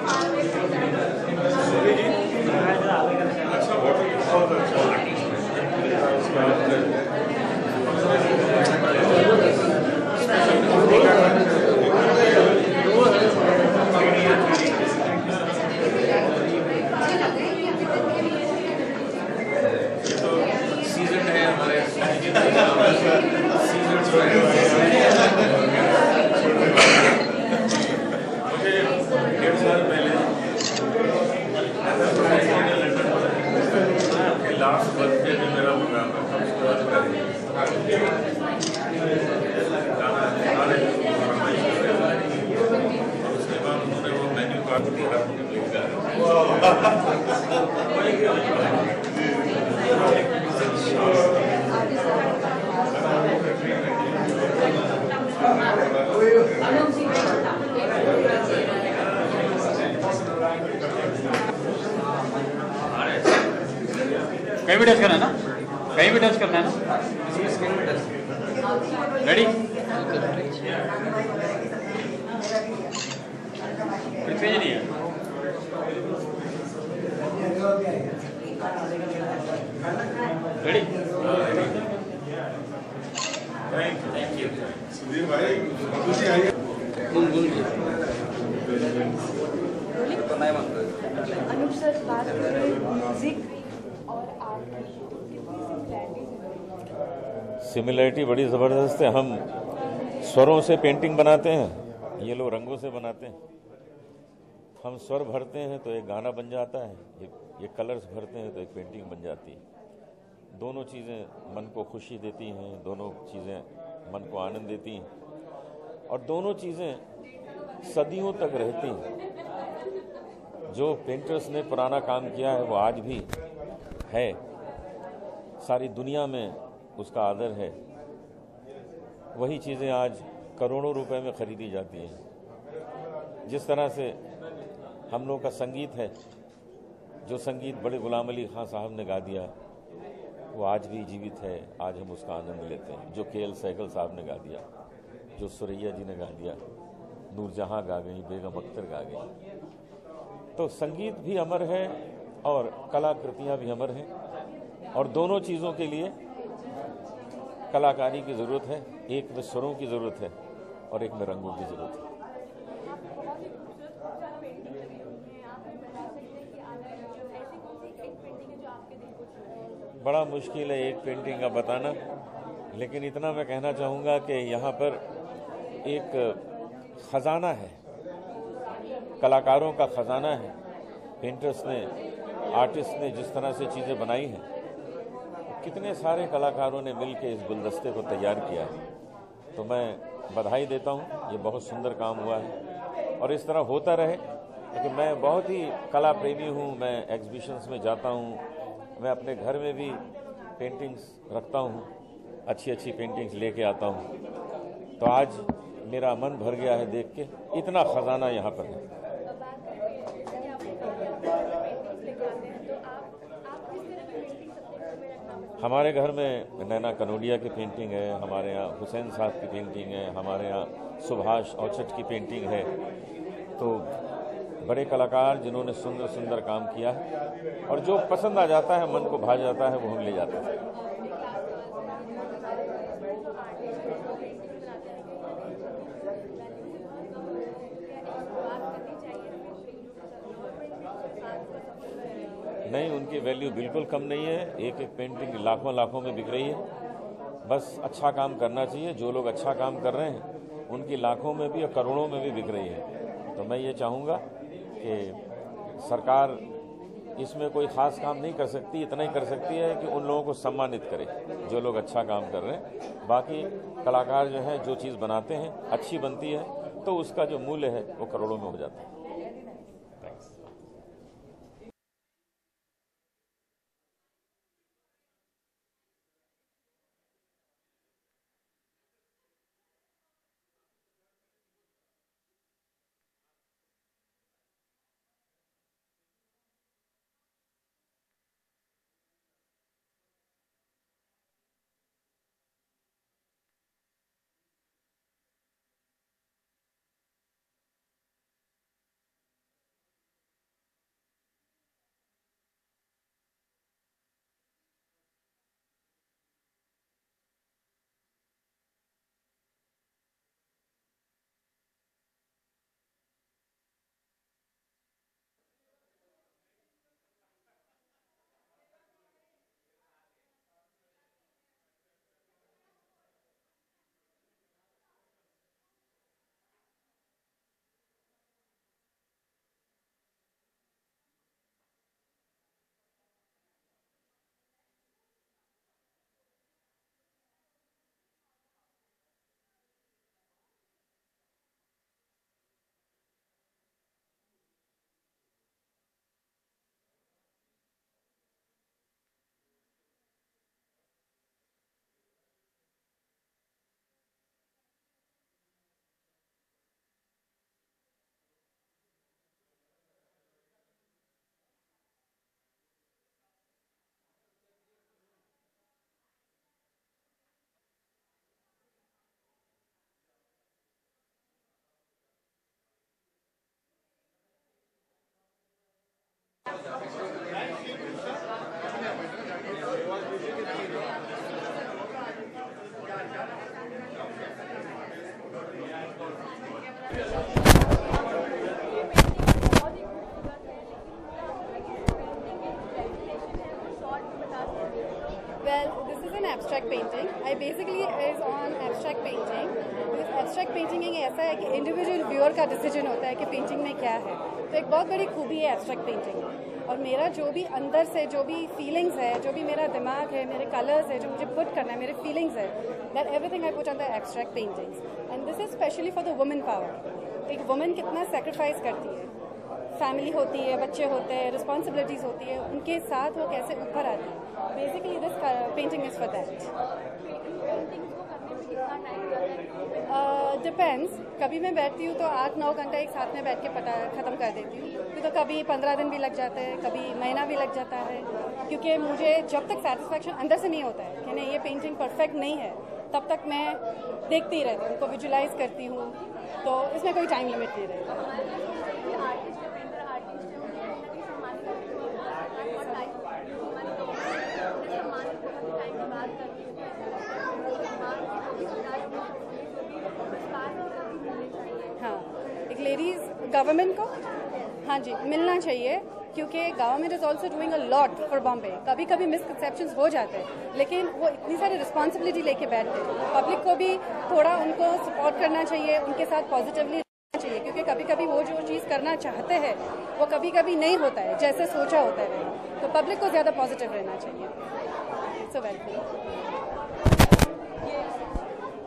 Last birthday में मेरा programme है, उसके बाद करेंगे। उसके बाद उन्होंने वो मेन्यू कार्ड दिया। कहीं भी टच करना है ना, कहीं भी टच करना है ना। रेडी, पृथ्वी जी नहीं है। रेडी, थैंक यू सुधीर भाई, खुशी आई। अनूप सर, बात करें म्यूजिक और आर्ट की, सिमिलरिटी बड़ी ज़बरदस्त है। हम स्वरों से पेंटिंग बनाते हैं, ये लोग रंगों से बनाते हैं। हम स्वर भरते हैं तो एक गाना बन जाता है, ये कलर्स भरते हैं तो एक पेंटिंग बन जाती है। दोनों चीज़ें मन को खुशी देती हैं, दोनों चीज़ें मन को आनंद देती हैं, और दोनों चीज़ें सदियों तक रहती हैं। जो पेंटर्स ने पुराना काम किया है वो आज भी है, सारी दुनिया में उसका आदर है। वही चीज़ें आज करोड़ों रुपए में खरीदी जाती हैं। जिस तरह से हम लोग का संगीत है, जो संगीत बड़े गुलाम अली खां साहब ने गा दिया, वो आज भी जीवित है, आज हम उसका आनंद लेते हैं। जो के.एल. सहगल साहब ने गा दिया, जो सुरैया जी ने गा दिया, नूरजहां गा गई, बेगम अख्तर गा गई। तो संगीत भी अमर है और कलाकृतियाँ भी अमर हैं, और दोनों चीज़ों के लिए कलाकारी की ज़रूरत है। एक में स्वरों की ज़रूरत है और एक में रंगों की ज़रूरत है। बड़ा मुश्किल है एक पेंटिंग का बताना, लेकिन इतना मैं कहना चाहूँगा कि यहाँ पर एक ख़जाना है, कलाकारों का ख़जाना है। पेंटर्स ने, आर्टिस्ट ने जिस तरह से चीज़ें बनाई हैं, कितने सारे कलाकारों ने मिलकर इस गुलदस्ते को तैयार किया है। तो मैं बधाई देता हूँ, ये बहुत सुंदर काम हुआ है और इस तरह होता रहे। क्योंकि मैं बहुत ही कला प्रेमी हूँ, मैं एग्जीबिशंस में जाता हूँ, मैं अपने घर में भी पेंटिंग्स रखता हूँ, अच्छी अच्छी पेंटिंग्स लेके आता हूँ। तो आज मेरा मन भर गया है देख के, इतना ख़जाना यहाँ पर है। हमारे घर में नैना कनोडिया की पेंटिंग है, हमारे यहाँ हुसैन साहब की पेंटिंग है, हमारे यहाँ सुभाष औचट की पेंटिंग है। तो बड़े कलाकार जिन्होंने सुंदर सुंदर काम किया है, और जो पसंद आ जाता है, मन को भा जाता है, वो हम ले जाते हैं। नहीं, उनकी वैल्यू बिल्कुल कम नहीं है। एक एक पेंटिंग लाखों लाखों में बिक रही है। बस अच्छा काम करना चाहिए। जो लोग अच्छा काम कर रहे हैं उनकी लाखों में भी और करोड़ों में भी बिक रही है। तो मैं ये चाहूँगा कि सरकार इसमें कोई ख़ास काम नहीं कर सकती, इतना ही कर सकती है कि उन लोगों को सम्मानित करे जो लोग अच्छा काम कर रहे हैं। बाकी कलाकार जो हैं, जो चीज़ बनाते हैं अच्छी बनती है, तो उसका जो मूल्य है वो करोड़ों में हो जाता है। Well, this is an abstract painting. I basically is on abstract painting. Because abstract painting एक ऐसा है कि इंडिविजुअल व्यूअर का डिसीजन होता है कि पेंटिंग में क्या है. तो एक बहुत बड़ी खूबी है एब्स्ट्रैक्ट पेंटिंग. और मेरा जो भी अंदर से जो भी फीलिंग्स है, जो भी मेरा दिमाग है, मेरे कलर्स है, जो मुझे पुट करना है, मेरे फीलिंग्स है, that everything I put on the abstract paintings. And this is specially for the women power. एक वुमेन कितना सेक्रीफाइस करती है. फैमिली होती है, बच्चे होते हैं, रिस्पॉन्सिबिलिटीज़ होती है, उनके साथ वो कैसे ऊपर आती है. Basically this painting is for that. Depends. कभी मैं बैठती हूँ तो 8-9 घंटा एक साथ में बैठ के ख़त्म कर देती हूँ. तो कभी 15 दिन भी लग जाते हैं, कभी महीना भी लग जाता है. क्योंकि मुझे जब तक सेटिस्फैक्शन अंदर से नहीं होता है कि नहीं ये पेंटिंग परफेक्ट नहीं है, तब तक मैं देखती ही रहती हूँ, उनको विजुलाइज करती हूँ. तो इसमें कोई टाइम लिमिट नहीं रहता. हाँ, एक लेडीज गवर्नमेंट को हाँ जी मिलना चाहिए, क्योंकि government is also doing a lot for Bombay. कभी कभी मिसकंसेप्शंस हो जाते हैं, लेकिन वो इतनी सारी रिस्पॉन्सिबिलिटी लेके बैठते हैं. पब्लिक को भी थोड़ा उनको सपोर्ट करना चाहिए, उनके साथ पॉजिटिवली रहना चाहिए, क्योंकि कभी कभी वो जो चीज़ करना चाहते हैं वो कभी कभी नहीं होता है जैसे सोचा होता है. तो पब्लिक को ज़्यादा पॉजिटिव रहना चाहिए. So welcome.